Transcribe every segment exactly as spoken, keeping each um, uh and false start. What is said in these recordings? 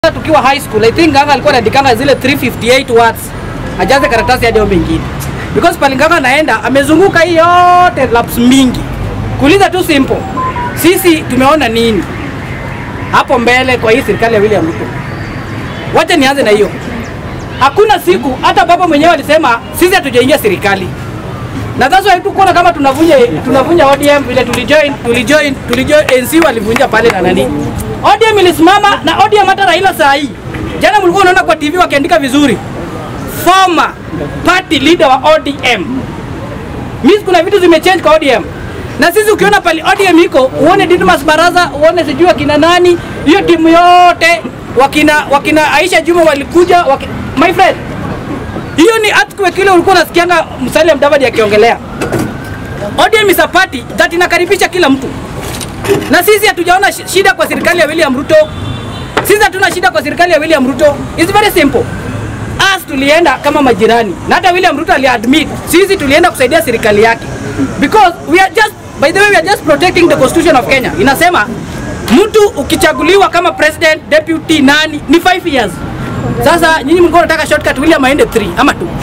Tukiwa high school, I think Nganga alikuwa anaandikanga zile three fifty-eight words. Ajaze karatasi hadi mengine. Because pale Nganga anaenda amezunguka hii yote laps mingi. Kuuliza tu simple. Sisi tumeona nini hapo mbele kwa hii serikali ya William Ruto? Wacha nianze na hiyo. Hakuna siku hata baba mwenyewe alisema sisi hatujaingia serikali. Na that's why tuko kama tunavunja tunavunja O D M vile tulijoin tulijoin tulijoin N C walivunja pale na nani. O D M ilisimama na O D M hata Raila saa hii. Jana mlikuwa unaona kwa T V wakiandika vizuri. Former party leader wa O D M. Mimi kuna vitu zimechange kwa O D M. Na sisi ukiona pale O D M iko, uone Didmas Baraza, uone sijui kina nani, hiyo timu yote wakina wakina Aisha Juma walikuja waki, my friend. Hiyo ni earthquake kile ulikuwa unasikianga Musalia Mudavadi akiongelea. O D M is a party that inakaribisha kila mtu. Na sisi hatujaona shida kwa serikali ya William Ruto. Sisi hatuna shida kwa serikali ya William Ruto. It's very simple. As tulienda kama majirani. Na hata William Ruto aliadmit sisi tulienda kusaidia serikali yake. Because we are just, by the way, we are just protecting the constitution of Kenya. Inasema mtu ukichaguliwa kama president, deputy nani ni five years. Sasa nyinyi mlikuwa mnataka shortcut William aende three ama two.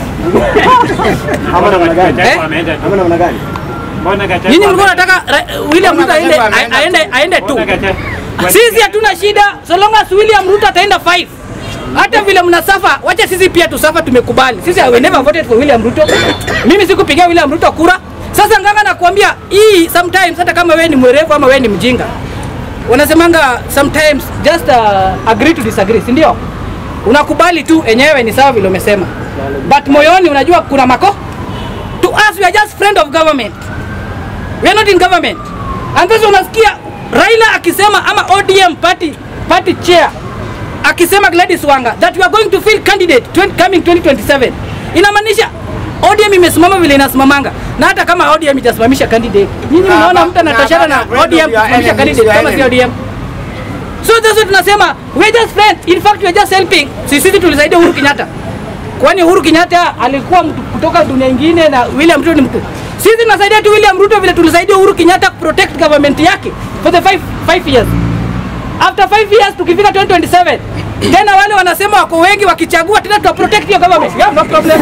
Ama namna gani? Ama namna gani? Nyinyi mlikuwa mnataka William Ruto aende aende aende two. Sisi hatuna shida so long as William Ruto ataenda five. Hata vile mnasafa, wacha sisi pia tusafa, tumekubali. Sisi we never voted for William Ruto. Mimi sikupigia William Ruto kura. Sasa Nganga nakwambia hii sometimes hata kama wewe ni mwerevu ama wewe ni mjinga. Wanasemanga sometimes just uh, agree to disagree, si ndio? Unakubali tu enyewe ni sawa vile umesema. But moyoni unajua kuna mako. To us we are just friend of government. We are not in government. And sasa unasikia Raila akisema ama O D M party party chair akisema Gladys Wanga that we are going to field candidate coming twenty twenty-seven. Inamaanisha O D M imesimama vile inasimamanga. Na hata kama O D M itasimamisha candidate, nyinyi mnaona mtu anatashana na O D M kusimamisha candidate kama si O D M. So that's what tunasema, we are just friends. In fact we are just helping. Sisi tulisaidia Uhuru Kenyatta. Kwani Uhuru Kenyatta alikuwa mtu kutoka dunia nyingine na William Ruto ni mtu. Sisi tunasaidia tu William Ruto vile tulisaidia Uhuru Kenyatta protect government yake for the five, five years. After five years tukifika twenty twenty-seven, tena wale wanasema wako wengi wakichagua tena tuta protect your government. We have no problem.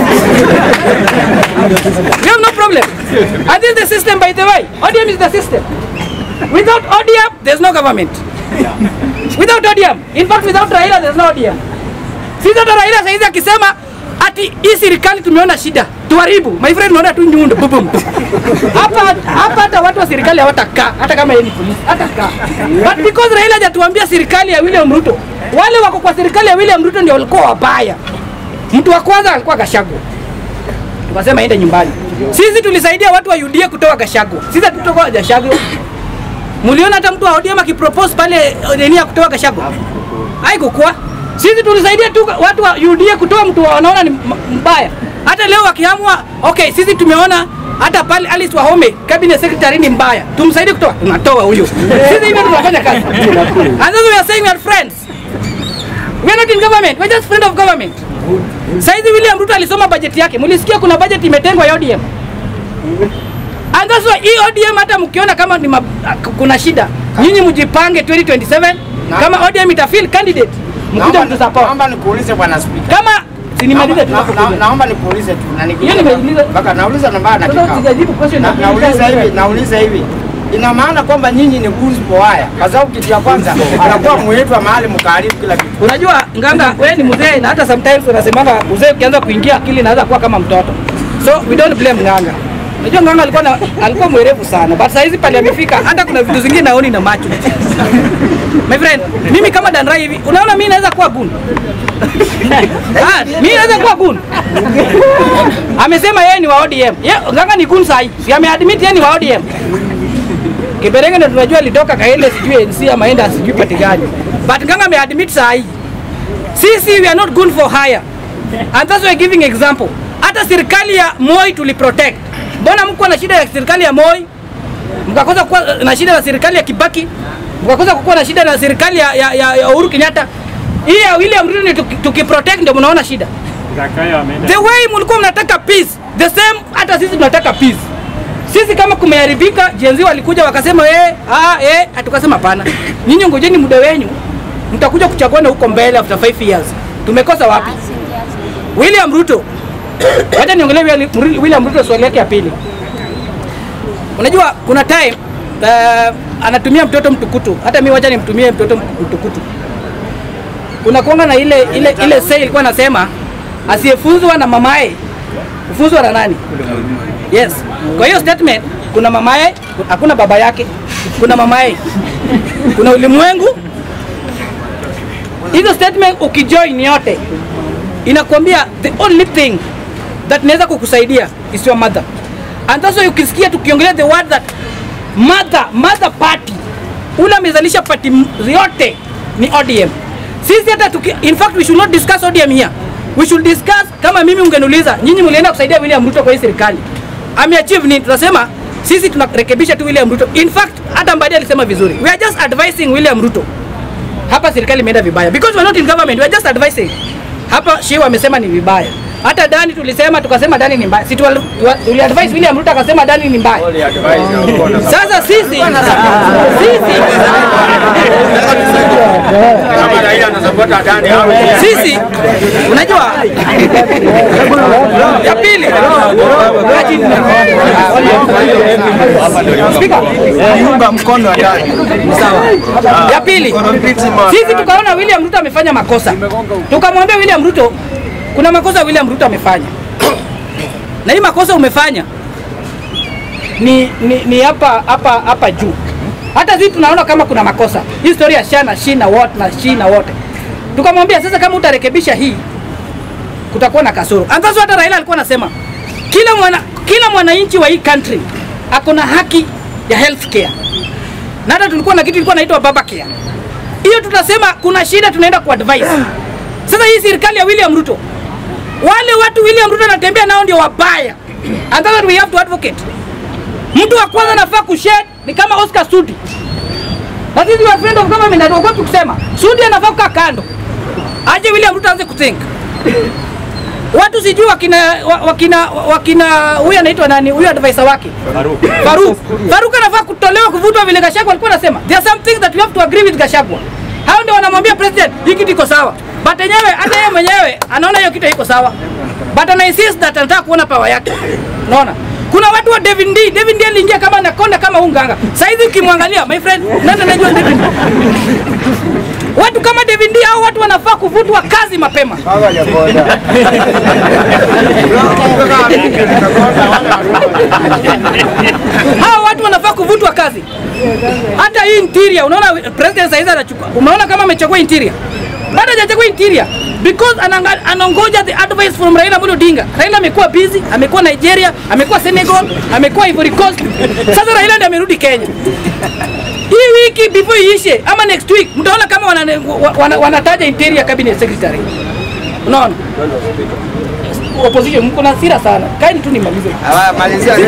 We have no problem. And this is the system, by the way. O D M is the system. Without O D M, there's no government. Without O D M, in fact without Raila there's no O D M. Sisi hata Raila saizi akisema ati hii serikali tumeona shida, tuharibu. My friend unaona tu nyundo bubum. Hapa hapa hata watu wa serikali hawatakaa hata kama yeye ni polisi, hatakaa. But because Raila hajatuambia serikali ya William Ruto, wale wako kwa serikali ya William Ruto ndio walikuwa wabaya. Mtu wa kwanza alikuwa Gachagua. Tukasema aende nyumbani. Sisi tulisaidia watu wa U D A kutoa Gachagua. Sisi hatutoka Gachagua. Muliona hata mtu wa O D M akipropose pale nini ya kutoa Gachagua? Haikuwa. Sisi tulisaidia tu watu wa U D A kutoa mtu wanaona ni mbaya. Hata leo wakiamua, okay, sisi tumeona hata pale Alice Wahome cabinet secretary ni mbaya. Tumsaidie kutoa, tunatoa huyo. Sisi hivi tunafanya kazi. And then we are saying we are friends. We are not in government, we are just friend of government. Saizi William Ruto alisoma budget yake. Mlisikia kuna budget imetengwa ya O D M. And that's why hii O D M hata mkiona kama ni kuna shida, nyinyi mjipange twenty twenty-seven na, kama O D M itafeel candidate mkuja mtu support. Naomba nikuulize bwana speaker. Kama sinimalize tu. Naomba nikuulize tu na nikuulize. Baka nauliza namba na kikao. Nauliza hivi, nauliza hivi. Ina maana kwamba nyinyi ni goons boaya. Kwa sababu kitu ya kwanza anakuwa mwetu mahali mkaribu kila kitu. Unajua Nganga wewe ni mzee na hata sometimes unasemanga mzee ukianza kuingia akili inaanza kuwa kama mtoto. So we don't blame Nganga. Unajua Nganga alikuwa na, alikuwa mwerevu sana. But saizi pale amefika hata kuna vitu zingine naoni na macho. My friend, mimi kama Danrai hivi, unaona mimi naweza kuwa goon. Ah, mimi naweza kuwa goon. Amesema yeye ni wa O D M. Yeye Nganga ni goon sahi. Si ameadmit yeye ni wa O D M. Kiberenge ndio tunajua alitoka kaende sijui N C ama enda sijui pati gani. But Nganga ameadmit sahi. Sisi we are not goon for hire. And that's why giving example. Hata serikali ya Moi tuliprotect. Mbona mko na shida ya serikali ya Moi? Mkakosa kuwa na shida na serikali ya Kibaki? Mkakosa kuwa na shida na serikali ya ya, ya, ya Uhuru Kenyatta? Hii ya William Ruto ni tukiprotect ndio mnaona shida. The way mlikuwa mnataka peace, the same hata sisi tunataka peace. Sisi kama kumeharibika, jenzi walikuja wakasema eh ah eh, atukasema hapana. Nyinyi ngojeni muda wenu. mtakuja kuchaguana huko mbele after five years. Tumekosa wapi? William Ruto. Wacha niongelee William Ruto swali yake ya pili. Unajua kuna time uh, anatumia mtoto mtukutu. Hata mimi wacha nimtumie mtoto mtukutu. Kuna kuanga na ile ile ile say ilikuwa nasema asiyefunzwa na mamaye ufunzwa na nani? Yes. Kwa hiyo statement kuna mamaye, hakuna baba yake. Kuna mamaye. Kuna ulimwengu. Hizo statement ukijoin yote inakwambia the only thing that inaweza kukusaidia is your mother. And also ukisikia tukiongelea the word that mother, mother party, ule amezalisha party yote ni O D M. Sisi hata tuki, in fact we should not discuss O D M here. We should discuss, kama mimi ungeniuliza nyinyi mlienda kusaidia William Ruto kwa hii serikali, ameachieve nini? Tunasema sisi tunarekebisha tu William Ruto. In fact hata Mbadi alisema vizuri, we are just advising William Ruto. Hapa serikali imeenda vibaya because we are not in government, we are just advising. Hapa Shehu amesema ni vibaya. Hata Dani tulisema tukasema Dani ni mbaya. Si tuli advise William Ruto akasema Dani ni mbaya. Sasa sisi sisi kama Raila anasapota Dani hapo. Sisi unajua ya pili. Speaker, niunga mkono wa Dani. Sawa. Ya pili. Sisi tukaona William Ruto amefanya makosa. Tukamwambia William Ruto kuna makosa William Ruto amefanya. Na hii makosa umefanya ni ni ni hapa hapa hapa juu. Hata sisi tunaona kama kuna makosa. Hii story ya Shana, Shina wote na Shina wote. Tukamwambia sasa kama utarekebisha hii kutakuwa na kasoro. Angazo hata Raila alikuwa anasema kila mwana kila mwananchi wa hii country akona haki ya health care. Na hata tulikuwa na kitu kilikuwa inaitwa baba care. Hiyo tutasema kuna shida tunaenda ku advise. Sasa hii serikali ya William Ruto, wale watu William Ruto anatembea nao ndio wabaya. And that we have to advocate. Mtu wa kwanza nafaa kushare ni kama Oscar Sudi. That is your friend of government ndio kwa kusema. Sudi anafaa kukaa kando. Aje William Ruto aanze kuthink. Watu sijui wakina wakina wakina huyu anaitwa nani? Huyu advisor wake. Faruk. Faruk. Faruk anafaa kutolewa kuvutwa vile Gachagua alikuwa anasema. There are some things that we have to agree with Gachagua. Hao ndio wanamwambia president hiki kiko sawa. But yenyewe hata yeye mwenyewe anaona hiyo kitu haiko sawa. But ana insist that anataka kuona power yake. Unaona? Kuna watu wa David D. David D aliingia kama anakonda kama unganga. Sasa hivi ukimwangalia my friend, nani anajua David? Watu kama David D au watu wanafaa kuvutwa kazi mapema. Hao watu wanafaa kuvutwa kazi. Hata hii interior, unaona president saizi anachukua. Umeona kama amechagua interior? Bado hajachagua interior because anangoja the advice from Raila Odinga. Raila amekuwa busy, amekuwa Nigeria, amekuwa Senegal, amekuwa Ivory Coast. Sasa Raila ndiye amerudi Kenya. Hii wiki before iishe ama next week mtaona kama wanataja wana, wana interior cabinet secretary. Unaona? Opposition mko na hasira sana. Kaini tu nimalize. Ah, malizia.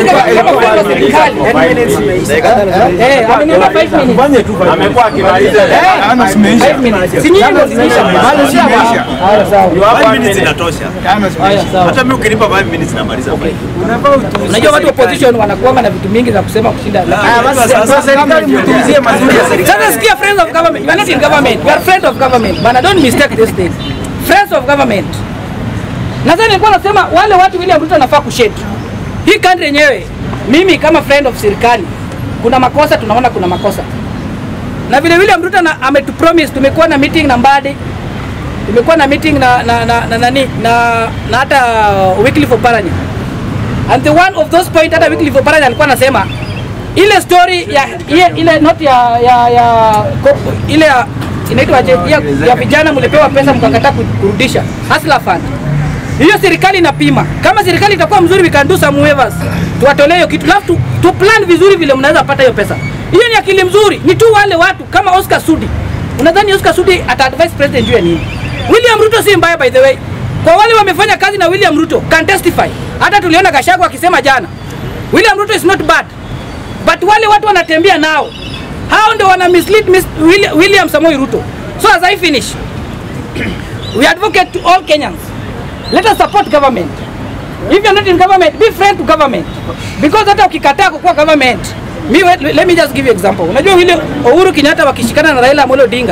Eh, ameniona five minutes. Fanye tu amekuwa akimaliza. Ana simeisha. Si nyinyi ndio zimeisha. Malizia. Haya sawa. five minutes inatosha. Haya sawa. Hata mimi ukinipa five minutes namaliza five. Unajua watu opposition wanakuanga na vitu mingi za kusema kushinda. Ah, basi sasa serikali mtumizie mazuri ya serikali. Sasa sikia, friends of government. You are not in government. You are friends of government. But don't mistake this thing. Friends of government. Nadhani nilikuwa nasema wale watu William Ruto anafaa kushare. Hii country yenyewe, mimi kama friend of serikali, kuna makosa tunaona kuna makosa. Na vile William Ruto ametupromise, tumekuwa na meeting na Mbadi, tumekuwa na meeting na na na na nani na na hata weekly for Paranya. And the one of those point hata weekly for Paranya alikuwa anasema ile story ya ile, ile not ya ya ya ile inaitwa ya, ya vijana mlipewa pesa mkakataa kurudisha. Hustler Fund. Hiyo serikali inapima. Kama serikali itakuwa mzuri, we can do some waivers. Tuwatolee hiyo kitu. Alafu tu, tu plan vizuri vile mnaweza pata hiyo pesa. Hiyo ni akili mzuri. Ni tu wale watu kama Oscar Sudi. Unadhani Oscar Sudi ata advise president juu ya nini? William Ruto si mbaya by the way. Kwa wale wamefanya kazi na William Ruto can testify. Hata tuliona Gachagua akisema jana. William Ruto is not bad. But wale watu wanatembea nao. Hao ndio wana mislead mis William, William Samoei Ruto. So as I finish, we advocate to all Kenyans. Let us support government. If you are not in government, be friend to government. Because hata ukikataa kuwa government, me, let me just give you example. Unajua vile Uhuru Kenyatta wakishikana na Raila Odinga,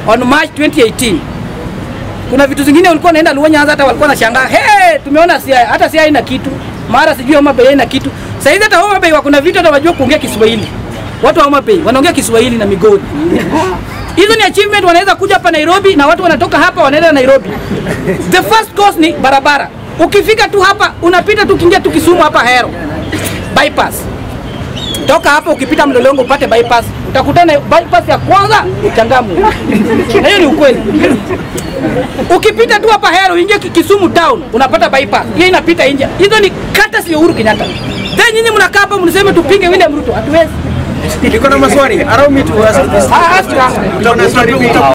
on March twenty eighteen. Kuna vitu zingine walikuwa naenda Luonya hata walikuwa nashangaa, "Hey, tumeona si hata si haina kitu." Mara sijui Homa Bay haina kitu. Sasa hizi hata Homa Bay kuna vitu hata wajua kuongea Kiswahili. Watu wa Homa Bay wanaongea Kiswahili na Migori. Hizo ni achievement, wanaweza kuja hapa Nairobi na watu wanatoka hapa wanaenda Nairobi. The first course ni barabara. Ukifika tu hapa unapita tu kiingia tu Kisumu hapa Hero. Bypass. Toka hapa ukipita Mlolongo upate bypass. Utakutana bypass ya kwanza Changamu. Na hiyo ni ukweli. Ukipita tu hapa Hero ingia Kisumu town unapata bypass. Hiyo inapita nje. Hizo ni kata si Uhuru Kenyatta. Tena nyinyi mnakaa hapa mnasema tupinge William Ruto. Hatuwezi. Niko na maswali. Allow me to ask this. Ah, ask.